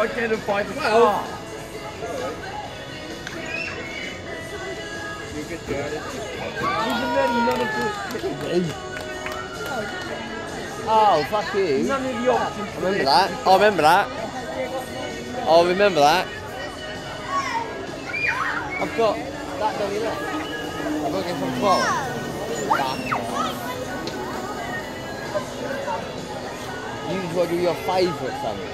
identify the car. You're a good girl. Even then, none of the... Oh, fuck you. None of the options. I remember that. I remember that. I remember that. I've got that done left. I've got to get some 12. You just want to do your favourite something.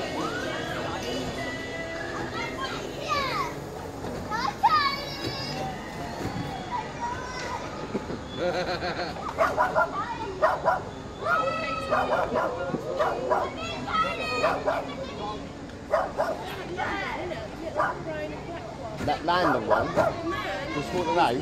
That landing one? Just walk the road?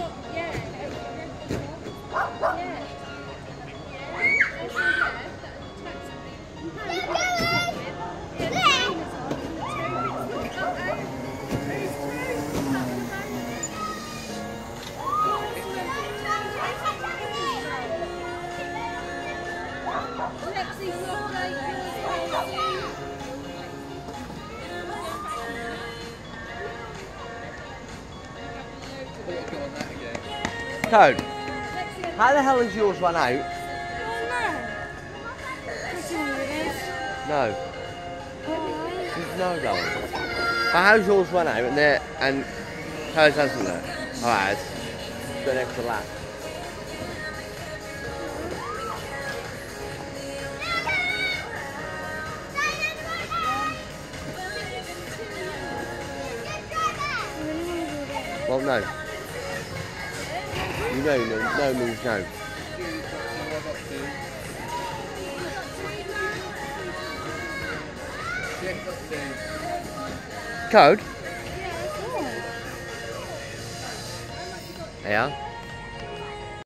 Code, how the hell has yours run out? No. No, darling. How's yours run out and hers hasn't it? Alright, got an extra lap. Well, no. You know, no means no. Code? Yeah.